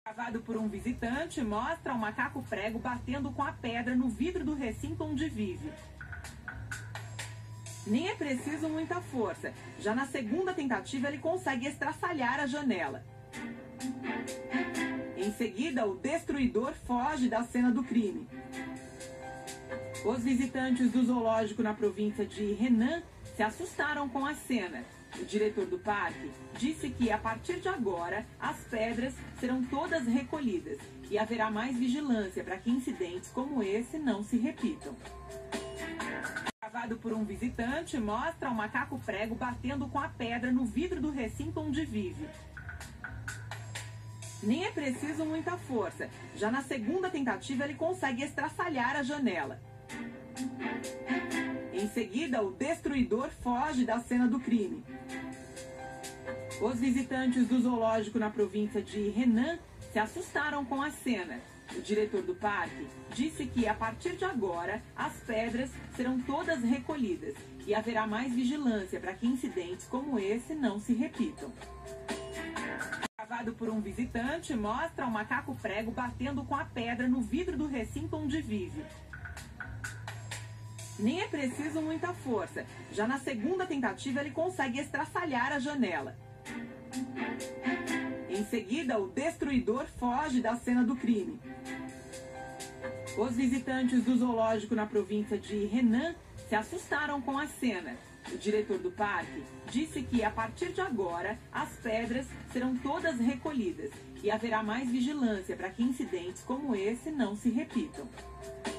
Gravado por um visitante, mostra um macaco prego batendo com a pedra no vidro do recinto onde vive. Nem é preciso muita força. Já na segunda tentativa, ele consegue estraçalhar a janela. Em seguida, o destruidor foge da cena do crime. Os visitantes do zoológico na província de Henan se assustaram com a cena. O diretor do parque disse que, a partir de agora, as pedras serão todas recolhidas e haverá mais vigilância para que incidentes como esse não se repitam. Gravado por um visitante, mostra um macaco prego batendo com a pedra no vidro do recinto onde vive. Nem é preciso muita força. Já na segunda tentativa, ele consegue estraçalhar a janela. Em seguida, o destruidor foge da cena do crime. Os visitantes do zoológico na província de Henan se assustaram com a cena. O diretor do parque disse que, a partir de agora, as pedras serão todas recolhidas e haverá mais vigilância para que incidentes como esse não se repitam. Gravado por um visitante, mostra um macaco prego batendo com a pedra no vidro do recinto onde vive. Nem é preciso muita força. Já na segunda tentativa, ele consegue estraçalhar a janela. Em seguida, o destruidor foge da cena do crime. Os visitantes do zoológico na província de Henan se assustaram com a cena. O diretor do parque disse que, a partir de agora, as pedras serão todas recolhidas e haverá mais vigilância para que incidentes como esse não se repitam.